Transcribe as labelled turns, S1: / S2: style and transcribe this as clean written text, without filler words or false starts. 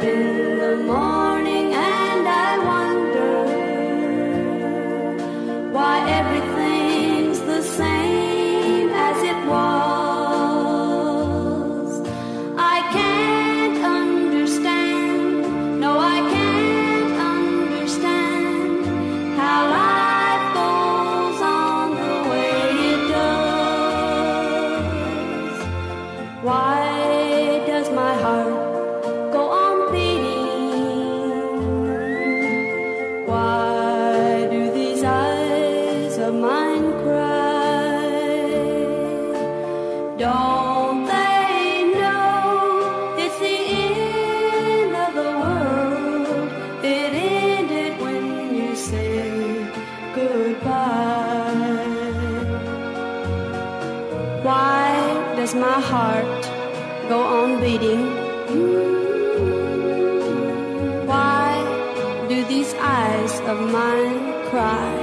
S1: up in the morning and I wonder why everything's the same as it was. I can't understand, no, I can't understand how life goes on the way it does. Why does my heart go on beating? Why do these eyes of mine cry? Don't they know it's the end of the world? It ended when you said goodbye. Why does my heart go on beating? Why do these eyes of mine cry?